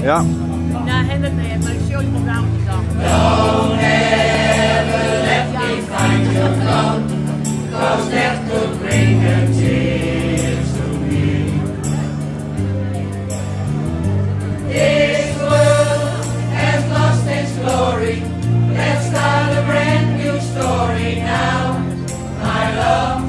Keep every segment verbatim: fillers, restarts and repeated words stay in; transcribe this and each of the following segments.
Ja. Ja, Hendrik, nee, maar ik zie jullie programma vandaag. Don't ever let me find your gone, 'cause death could bring a tears to me. This world has lost its glory. Let's start a brand new story now, my love.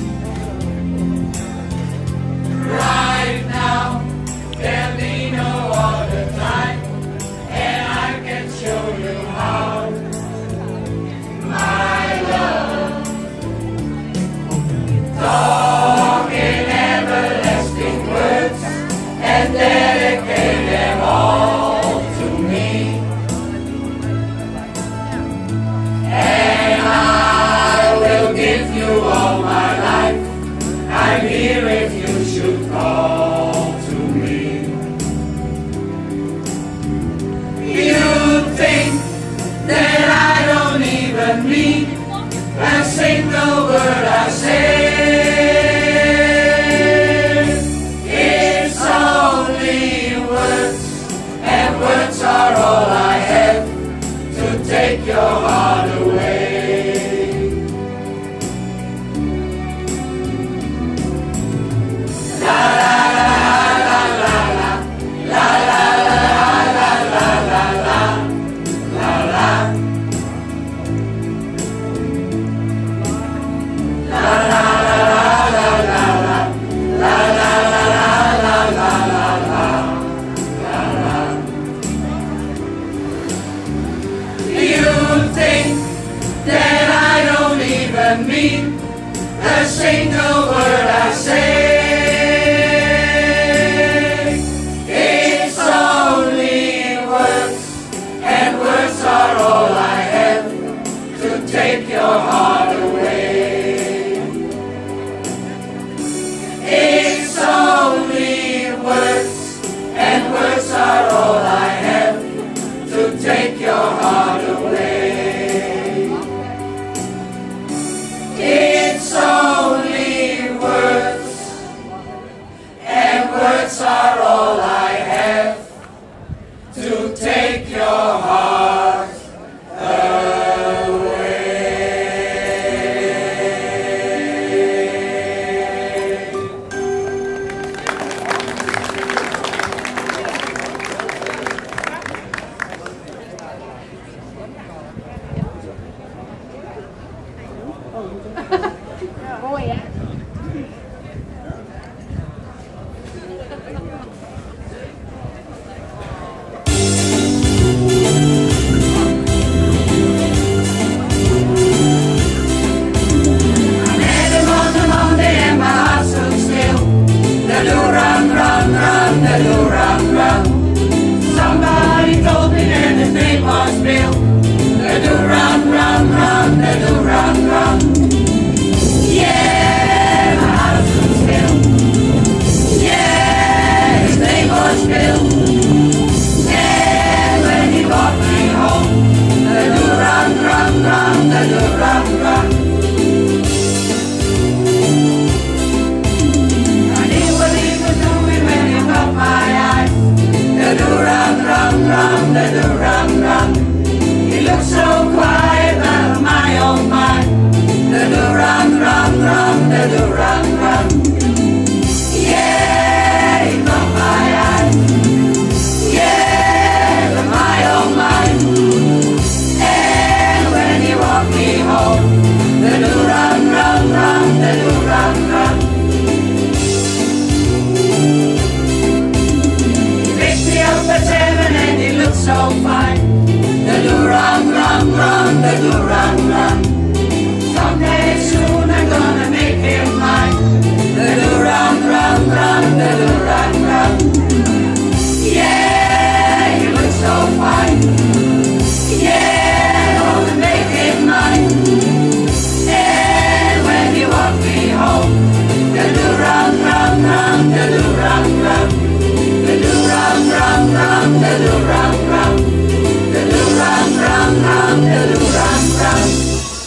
Right now, there'll be no other time, and I can show you how, my love. Talk in everlasting words and dedicate them all to me, and I will give you all my life. I'm here if you should call to me. You think that I don't even mean a single word I say. It's only words, and words are all I have to take your heart away. Mean a single word I say. It's only words, and words are all I have to take your heart away. It's only words, and words are all I have to take your heart away. It's only words, and words are all I have to take your heart away. Mooi, hè? Somebody told me that his name was Bill. They do run, run, run, they do run, run. Yeah, my heart stood still. Yeah, his name was Bill. And when he brought me home, they do run, run, run, they do run, run. I knew what he was doing when he caught my eye. They do run, run, run, they do run, run. He looks so quiet out of my own mind. They do run, run, run, they do run, run. Yeah, he caught my eye. Yeah, of my own mind. And when he walked me home, they do run, run, run, they do run, run. At seven and he looks so fine. They do run, run, run, they do run, run. Someday soon I'm gonna make him mine. They do run, run, run, they do run, run. Yeah, he looks so fine. Yeah, I'm gonna make him mine. And when he walked me home, they do run, run, run, they do run, run. They do run, run, run, they do run, run. They do run, run, run, they do run, run.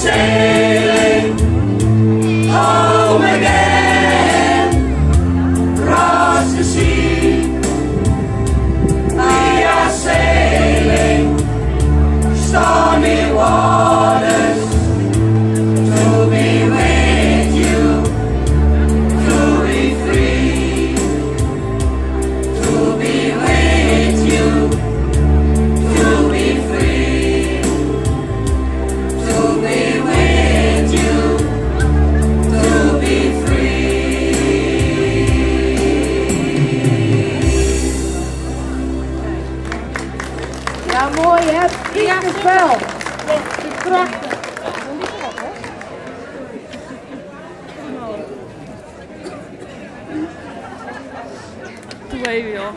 sailing home again, across the sea. We are sailing stormy waters to be with you, to be free, to be with you, to be free, to be with you, to be free. Ja, mooi hè? Ieder spel. Prachtig. Doe even joh.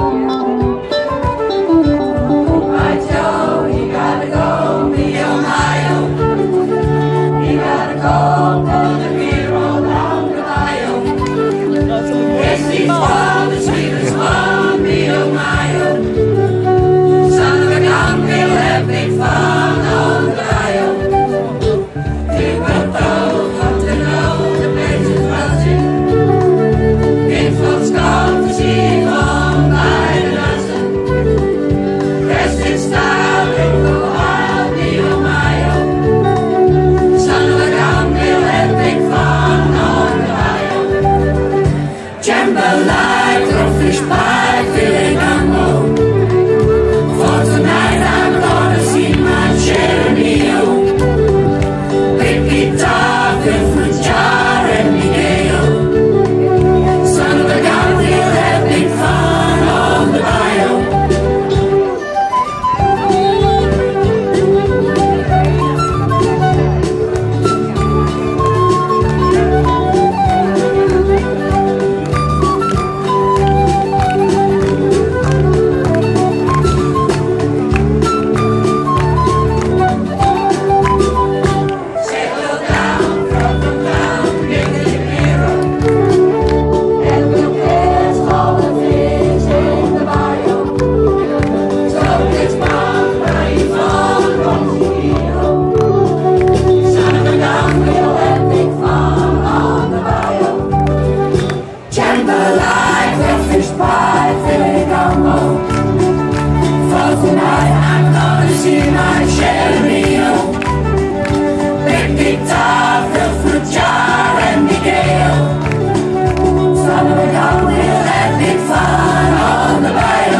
My Joe, you gotta go, be on my Son of a gun, we'll have big fun on the bayou. Jambalaya, the fish pie, filet gumbo. For tonight I'm gonna see my Cherio. Big guitar, the fruit jar, and Miguel. Son of a gun, we'll have big fun on the bayou.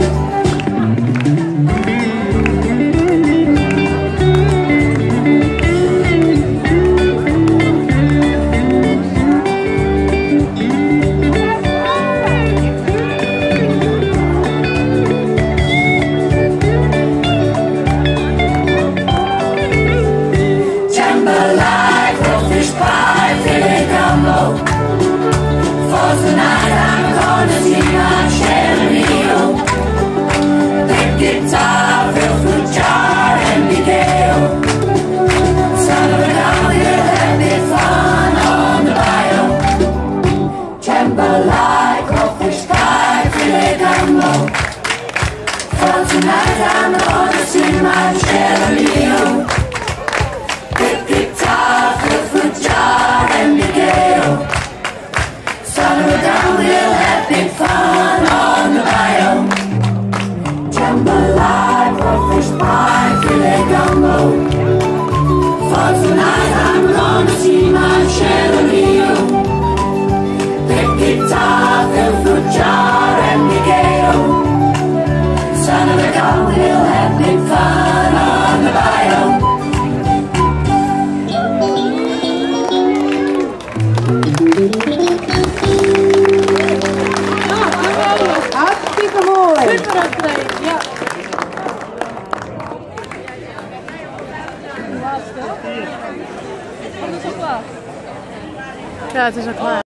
For tonight I'm gonna see my Cherio. Big guitar, fill fruit jar, and Miguel. Son of a gun, we'll have big fun on the bayou. Jambalaya, crawfish pie, filet gumbo. For tonight I'm gonna see my Cherio. Big guitar, fill fruit jar, and Miguel. Son of a gun, we'll have big fun on the bayou. Jambalaya, crawfish pie, filet gumbo. For tonight I'm gonna see my Cherio. Big guitar, fill fruit jar, and Miguel. Son of a gun, we'll have big fun on the bayou. Hartstikke mooi. Super optreden, ja. De laatste. Oh, dat is al klaar. Ja, het is al klaar.